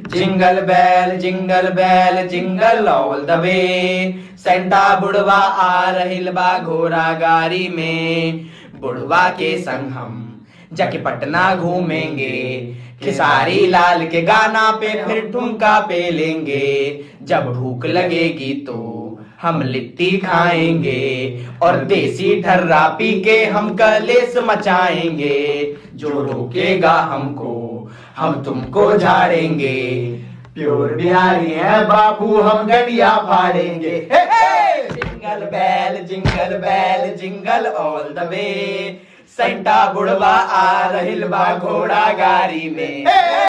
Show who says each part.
Speaker 1: Jingle bell jingle all the way. Santa बुढ़वा आ रहिल बा घोड़ा गाड़ी में। बुढ़वा के संग हम जाके पटना घूमेंगे। खेसारी लाल के गाना पे फिर ठुमका पे लेंगे। जब भूख लगेगी तो हम लिट्टी खाएंगे और देसी ठर्रा पी के हम कलेस मचाएंगे। जो रोकेगा हमको हम तुमको झाड़ेंगे। प्योर बिहारी है बाबू हम गलिया फाड़ेंगे। Jingle bell jingle all the way. Santa बुढ़वा आ रहिल बा घोड़ा गाड़ी में।